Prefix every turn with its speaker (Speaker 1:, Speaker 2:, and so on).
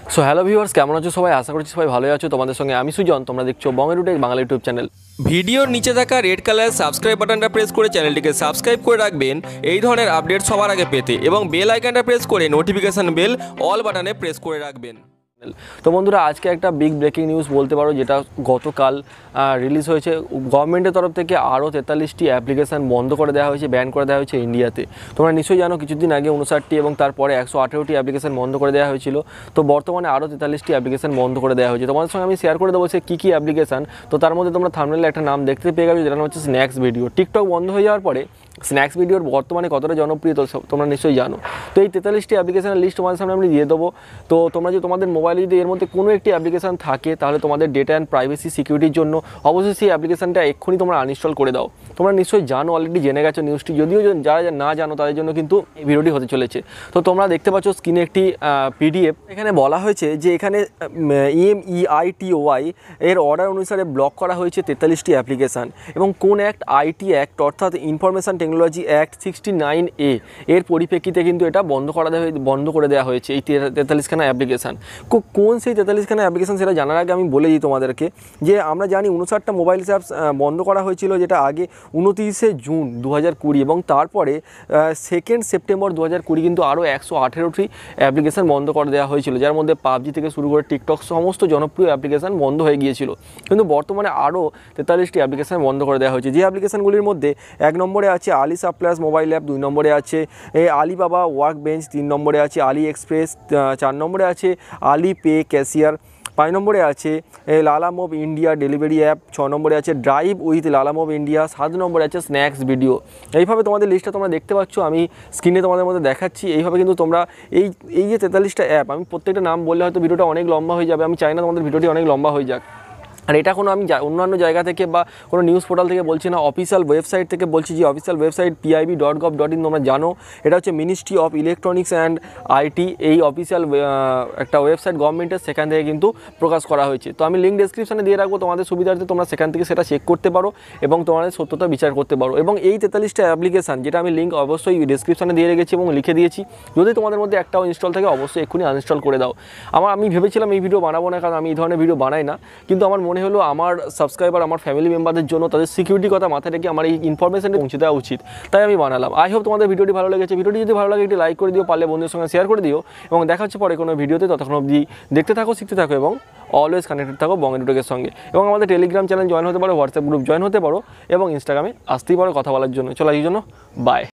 Speaker 1: So hello viewers, কেমন আছো সবাই? আশা করছি সবাই ভালোই আছো। তোমাদের সঙ্গে আমি সুজন, তোমরা দেখছো বঙ্গের টেক বাংলা ইউটিউব চ্যানেল।
Speaker 2: ভিডিওর নিচে থাকা রেড কালার সাবস্ক্রাইব বাটনটা প্রেস করে চ্যানেলটিকে সাবস্ক্রাইব করে রাখবেন এই ধরনের আপডেট সবার আগে পেতে, এবং বেল আইকনটা প্রেস করে নোটিফিকেশন বেল অল বাটনে প্রেস করে রাখবেন।
Speaker 1: তো বন্ধুরা, আজকে একটা বিগ ব্রেকিং নিউজ বলতে পারো, যেটা গতকাল রিলিজ হয়েছে। গভর্নমেন্টের তরফ থেকে আরও 43টি অ্যাপ্লিকেশান বন্ধ করে দেওয়া হয়েছে, ব্যান করে দেওয়া হয়েছে ইন্ডিয়াতে। তোমরা নিশ্চয়ই জানো, কিছুদিন আগে 59টি এবং তারপরে 118টি অ্যাপ্লিকেশান বন্ধ করে দেওয়া হয়েছিল। তো বর্তমানে আরও 43টি অ্যাপ্লিকেশান বন্ধ করে দেওয়া হয়েছে। তোমাদের সঙ্গে আমি শেয়ার করে দেবো সে কী কী অ্যাপ্লিকেশান। তো তার মধ্যে তোমরা থাম্বনেলে একটা নাম দেখতে পেয়ে গেছো, যেটা নাম হচ্ছে স্ন্যাক্স ভিডিও। টিকটক বন্ধ হয়ে যাওয়ার পরে স্ন্যাক্স ভিডিওর বর্তমানে কতটা জনপ্রিয় তোমরা নিশ্চয়ই জানো। তো এই 43টি অ্যাপ্লিকেশনের লিস্ট তোমাদের সামনে আমি দিয়ে দেবো। তো তোমরা যে তোমাদের মোবাইলে যদি এর মধ্যে কোনো একটি অ্যাপ্লিকেশান থাকে, তাহলে তোমাদের ডেটা অ্যান্ড প্রাইভেসি সিকিউরিটির জন্য অবশ্যই সেই অ্যাপ্লিকেশানটা এক্ষুনি তোমরা আনইনস্টল করে দাও। তোমরা নিশ্চয়ই জানো, অলরেডি জেনে গেছো নিউজটি, যদিও যারা না জানো তাদের জন্য কিন্তু এই ভিডিওটি হতে চলেছে। তো তোমরা দেখতে পাচ্ছ স্ক্রিনে একটি পিডিএফ। এখানে বলা হয়েছে যে এখানে MEITOY এর অর্ডার অনুসারে ব্লক করা হয়েছে 43টি অ্যাপ্লিকেশান, এবং কোন অ্যাক্ট? আইটি অ্যাক্ট, অর্থাৎ ইনফরমেশন টেকনোলজি অ্যাক্ট 69A এর পরিপ্রেক্ষিতে কিন্তু এটা বন্ধ করে দেওয়া হয়েছে এই 43খানা অ্যাপ্লিকেশান। কোন সেই 43খানা অ্যাপ্লিকেশান সেটা জানার আগে আমি বলে দিই তোমাদেরকে, যে আমরা জানি 59টা মোবাইল অ্যাপস বন্ধ করা হয়েছিল, যেটা আগে 29শে জুন 2020, এবং তারপরে 2 সেপ্টেম্বর 2020 কিন্তু আরও 118টি অ্যাপ্লিকেশান বন্ধ করে দেওয়া হয়েছিল, যার মধ্যে পাবজি থেকে শুরু করে টিকটক সমস্ত জনপ্রিয় অ্যাপ্লিকেশান বন্ধ হয়ে গিয়েছিল। কিন্তু বর্তমানে আরও 43টি অ্যাপ্লিকেশান বন্ধ করে দেওয়া হয়েছে। যে অ্যাপ্লিকেশানগুলির মধ্যে 1 নম্বরে আছে আলি সাপ্লাস মোবাইল অ্যাপ, 2 নম্বরে আছে আলিবাবা ওয়ার্ক বেঞ্চ, 3 নম্বরে আছে আলি এক্সপ্রেস, 4 নম্বরে আছে আলি পে ক্যাশিয়ার, 5 নম্বরে আছে লালামোভ ইন্ডিয়া ডেলিভারি অ্যাপ, 6 নম্বরে আছে ড্রাইভ উইথ লালামোভ ইন্ডিয়া, 7 নম্বরে আছে স্ন্যাক্স ভিডিও। এইভাবে তোমাদের লিস্টটা তোমরা দেখতে পাচ্ছ, আমি স্ক্রিনে তোমাদের মধ্যে দেখাচ্ছি। এইভাবে কিন্তু তোমরা এই যে 43টা অ্যাপ, আমি প্রত্যেকটা নাম বললে হয়তো ভিডিওটা অনেক লম্বা হয়ে যাবে। আমি চাই না তোমাদের ভিডিওটি অনেক লম্বা হয়ে যাক। আর এটা কোনো আমি অন্যান্য জায়গা থেকে বা কোনো নিউজ পোর্টাল থেকে বলছি না, অফিসিয়াল ওয়েবসাইট থেকে বলছি। যে অফিসিয়াল ওয়েবসাইট pib.gov.in তোমরা জানো, এটা হচ্ছে ministry of electronics and IT, এই অফিসিয়াল একটা ওয়েবসাইট গভর্নমেন্টের, সেখান থেকে কিন্তু প্রকাশ করা হয়েছে। তো আমি লিঙ্ক ডেসক্রিপশনে দিয়ে রাখবো তোমাদের সুবিধার্থে, তোমরা সেখান থেকে সেটা চেক করতে পারো এবং তোমাদের সত্যতা বিচার করতে পারো। এবং এই 43টা অ্যাপ্লিকেশান, যেটা আমি লিঙ্ক অবশ্যই ডেসক্রিপশনে দিয়ে রেখেছি এবং লিখে দিয়েছি, যদি তোমাদের মধ্যে একটাও ইনস্টল থাকে অবশ্যই এক্ষুনি আনইনস্টল করে দাও। আমি ভেবেছিলাম এই ভিডিও বানাবো না, কারণ আমি এই ধরনের ভিডিও বানাই না, কিন্তু আমার মনে হলো আমার সাবস্ক্রাইবার, আমার ফ্যামিলি মেম্বারদের জন্য, তাদের সিকিউরিটির কথা মাথায় রেখে আমার এই ইনফরমেশনটা পৌঁছে দেওয়া উচিত, তাই আমি বানালাম। আই হোপ তোমাদের ভিডিওটি ভালো লেগেছে। ভিডিওটি যদি ভালো লাগে একটি লাইক করে দিও, পারলে বন্ধুদের সঙ্গে শেয়ার করে দিও, এবং দেখা হচ্ছে পরে কোনো ভিডিওতে। ততক্ষণ অবধি দেখতে থাকো, শিখতে থাকো, এবং অলওয়েজ কানেক্টেড থাকো বঙ্গের টেকের সঙ্গে। এবং আমাদের টেলিগ্রাম চ্যানেল জয়েন হতে পারো, হোয়াটসঅ্যাপ গ্রুপ জয়েন হতে পারো, এবং ইনস্টাগ্রামে আসতেই পারো কথা বলার জন্য। চলো এই জন্য বাই।